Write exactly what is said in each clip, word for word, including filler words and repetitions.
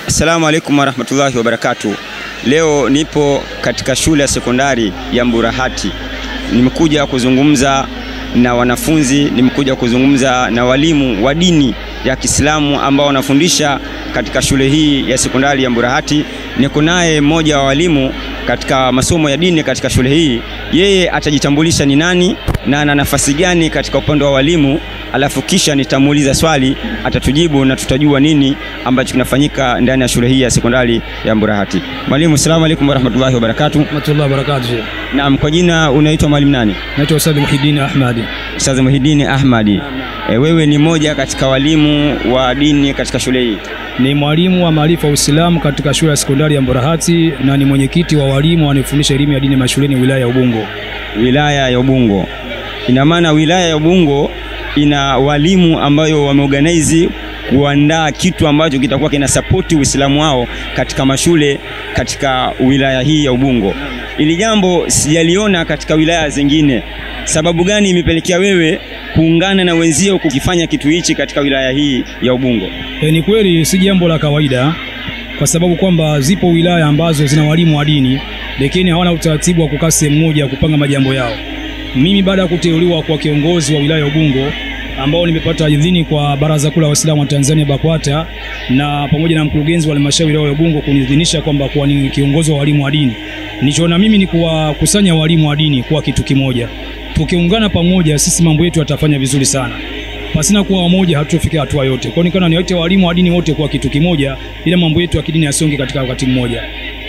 Assalamu alaikum warahmatullahi wabarakatuh. Leo nipo katika shule ya sekondari ya Mburahati. Nimekuja kuzungumza na wanafunzi, nimekuja kuzungumza na walimu wa dini ya Kiislamu ambao wanafundisha katika shule hii ya sekondari ya Mburahati. Niko naye mmoja wa walimu katika masomo ya dini katika shule hii. Yeye atajitambulisha ni nani na ana nafasi gani katika upande wa walimu, alafu kisha nitamuuliza swali, atatujibu na tutajua nini ambacho kinafanyika ndani ya shule hii ya sekondari ya Mburahati. Mwalimu, asalamu alaykum warahmatullahi wabarakatuh. Warahmatullahi wabarakatuh. Naam, kwa jina unaitwa mwalimu nani? Naitwa Ustadh Muhyiddin Ahmadi. Ustadh Muhyiddin Ahmadi. E, wewe ni moja katika walimu wa dini katika shule hii? Ni mwalimu wa maarifa wa Uislamu katika shule ya sekondari ya Mburahati na ni mwenyekiti wa walimu wanaofundisha elimu ya dini mashuleni wilaya ya Ubungo. Wilaya ya Ubungo. Ina maana wilaya ya Ubungo ina walimu ambayo wameorganize kuandaa kitu ambacho kitakuwa kina support Uislamu wao katika mashule katika wilaya hii ya Ubungo. Ili jambo sijaliona katika wilaya zingine. Sababu gani imepelekea wewe kuungana na wenzio kukifanya kitu hichi katika wilaya hii ya Ubungo? E, ni kweli si jambo la kawaida kwa sababu kwamba zipo wilaya ambazo zina walimu wa dini lakini hawana utaratibu wa kukaa sehemu moja kupanga majambo yao. Mimi baada ya kuteuliwa kwa kiongozi wa wilaya ya Ubungo ambao nimepata idhini kwa Baraza Kuu la Waislamu wa Tanzania BAKWATA na pamoja na mkurugenzi wa halmashauri ya Ubungo kunidhinisha kwamba kuwa ni kiongozi wa walimu wa dini, nilichoona mimi ni kuwakusanya walimu wa dini kuwa kitu kimoja. Tukiungana pamoja sisi mambo yetu yatafanya vizuri sana. Pasina kuwa wamoja hatutafika hatua yote. Kwa nikana niwaite walimu wa dini wote kuwa kitu kimoja ili mambo yetu ya kidini yasonge katika wakati mmoja.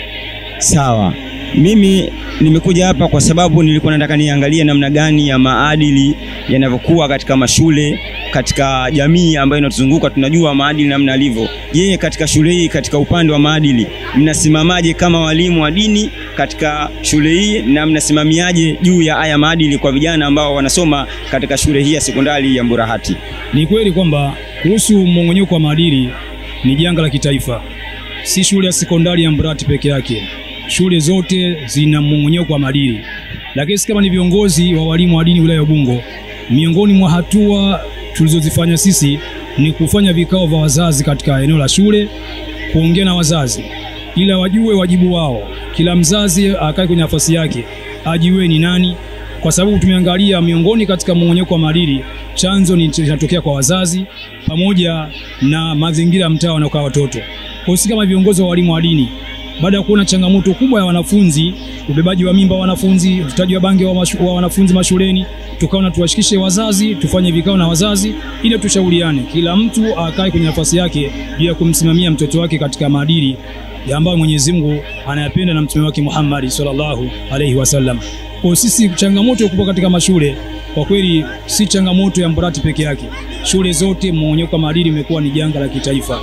Sawa. Mimi nimekuja hapa kwa sababu nilikuwa nataka niangalie namna gani ya maadili yanavyokuwa katika mashule, katika jamii ambayo inatuzunguka. Tunajua maadili namna alivyo. Je, katika shule hii katika upande wa maadili mnasimamaje kama walimu wa dini katika shule hii na mnasimamiaje juu ya haya maadili kwa vijana ambao wanasoma katika shule hii ya sekondari ya Mburahati? Ni kweli kwamba kuhusu mmong'onyoko wa maadili ni janga la kitaifa. Si shule ya sekondari ya Mburahati peke yake. Shule zote zina mmong'onyoko wa maadili. Lakini kama ni viongozi wa walimu wa dini wilaya ya Ubungo, miongoni mwa hatua tulizozifanya sisi ni kufanya vikao vya wazazi katika eneo la shule, kuongea na wazazi ila wajue wajibu wao. Kila mzazi akae kwenye nafasi yake, ajiwe ni nani, kwa sababu tumeangalia miongoni katika mmong'onyoko wa maadili chanzo ni kinatokea kwa wazazi pamoja na mazingira ya mtaa wanaokaa watoto. Kwa hiyo kama viongozi wa walimu wa dini, baada ya kuona changamoto kubwa ya wanafunzi, ubebaji wa mimba wa wanafunzi, utaji wa bangi wa, mashu, wa wanafunzi mashuleni, tukaona tuwashikishe wazazi, tufanye vikao na wazazi ili tushauriane. Kila mtu akae kwenye nafasi yake bila kumsimamia mtoto wake katika maadili ya ambayo Mwenyezi Mungu anayapenda na mtume wake Muhammad sallallahu alaihi wasallam. Kwa sisi changamoto kubwa katika mashule kwa kweli si changamoto ya Mburahati peke yake. Shule zote mmong'onyoko wa maadili imekuwa ni janga la kitaifa.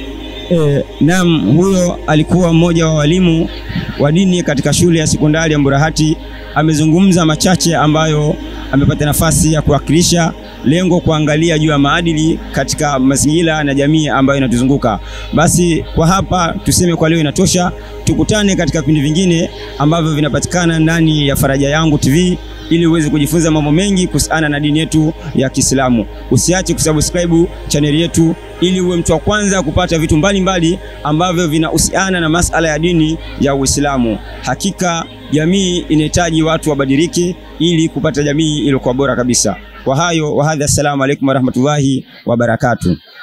E, naam, huyo alikuwa mmoja wa walimu wa dini katika shule ya sekondari ya Mburahati. Amezungumza machache ambayo amepata nafasi ya kuwakilisha lengo kuangalia juu ya maadili katika mazingira na jamii ambayo inatuzunguka. Basi kwa hapa tuseme kwa leo inatosha. Tukutane katika vipindi vingine ambavyo vinapatikana ndani ya Faraja Yangu T V ili uweze kujifunza mambo mengi kuhusiana na dini yetu ya Kiislamu. Usiache kusubscribe channel yetu ili uwe mtu wa kwanza kupata vitu mbalimbali ambavyo vinahusiana na masala ya dini ya Uislamu. Hakika jamii inahitaji watu wabadilike ili kupata jamii iliyokuwa bora kabisa. Kwa hayo wa hadha, assalamu alaykum warahmatullahi wabarakatuh.